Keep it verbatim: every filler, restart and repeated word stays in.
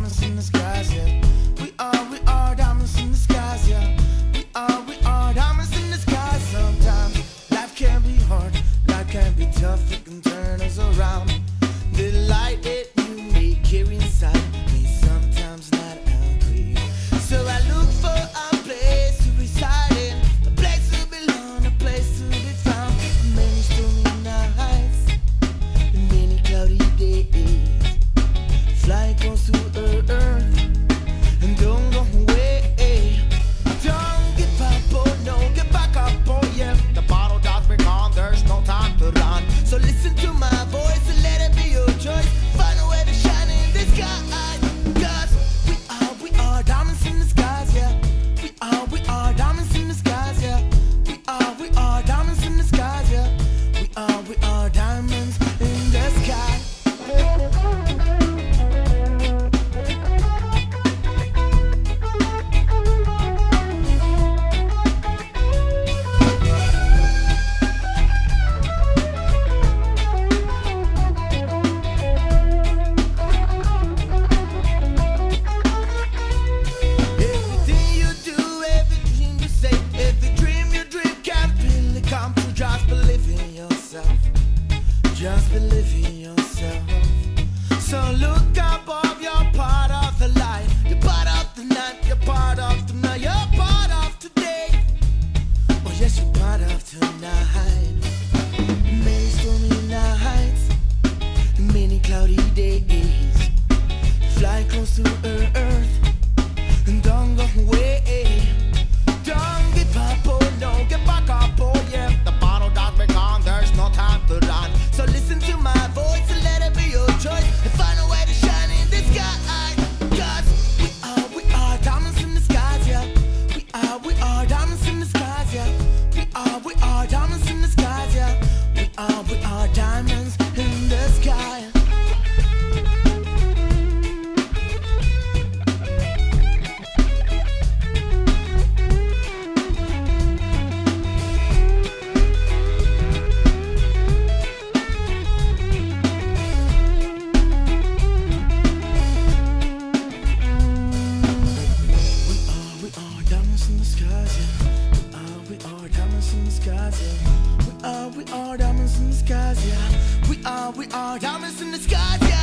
diamonds in the skies, yeah. We are, we are diamonds in the skies, yeah. We are, we are diamonds in the skies. Sometimes life can be hard, life can be tough, it can turn us around. The light that you may carry inside may sometimes not agree. So I look for a place to reside in, a place to belong, a place to be found. Many stormy nights, many cloudy days, fly close to earth and don't go away. Don't give up, oh no, get back up, oh yeah. The bottle does be gone, there's no time to run. So listen to my voice and let it be your choice. Find a way to shine in the sky. Cause we are, we are diamonds in the skies, yeah. We are, we are diamonds in the skies, yeah. We are, we are diamonds in the skies, yeah. We are, we are diamonds in the sky. Just believe in yourself. So look above, you're part of the light. You're part of the night, you're part of the night, you're part of today. Oh yes, you're part of tonight. Many stormy nights, many cloudy days. Fly close to earth and don't go away. Don't give up, oh no, get back up, oh yeah. The bottle does be gone, there's no time to run. So listen to my voice and let it be your choice. And find a way to shine in the sky. Cause we are, we are diamonds in the skies, yeah. We are, we are diamonds in the skies, yeah. We are, we are diamonds in the skies, yeah. We are, we are diamonds in the sky. We are, we are diamonds in the skies, yeah. We are, we are diamonds in the skies, yeah.